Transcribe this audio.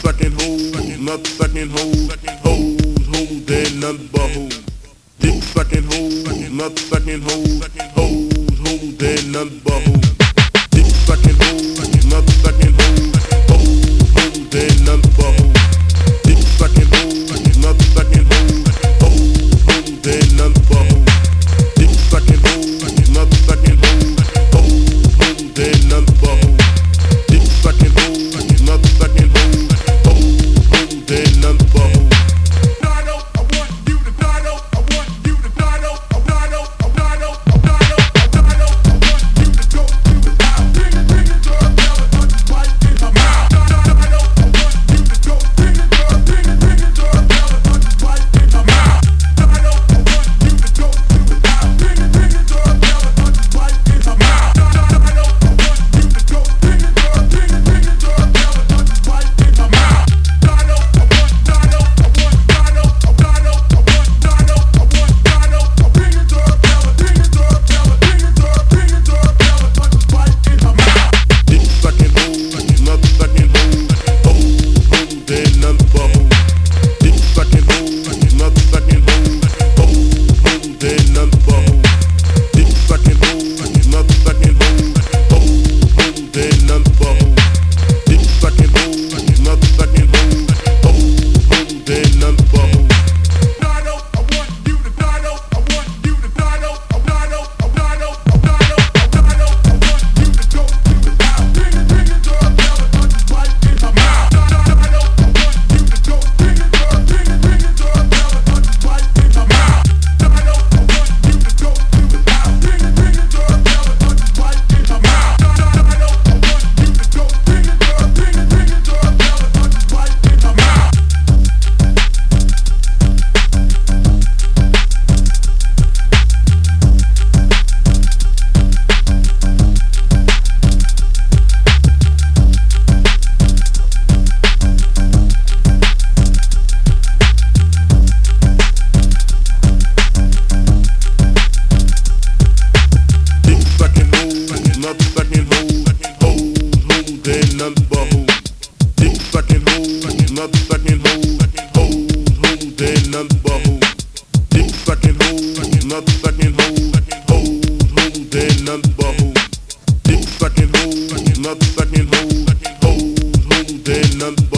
sucking hoes, nut sucking hoes, hoes, then none but hoes. Dick sucking hoes, nut sucking hoes, hoes, then none but hoes. Dick sucking hoes, nut sucking hoes, hoes, then none but hoes. Dick sucking hoes, nut sucking hoes, hoes, then none but hoes. Dick sucking hoes, nut sucking hoes, hoes, then none but hoes. Dick sucking hoes, nut sucking hoes, hoes, then none but hoes. Nut sucking hoes, hoes, then none but hoes. Dick sucking hoes, nut sucking hoes, hoes, then none but hoes. Dick sucking hoes, nut sucking hoes, hoes, then none but hoes.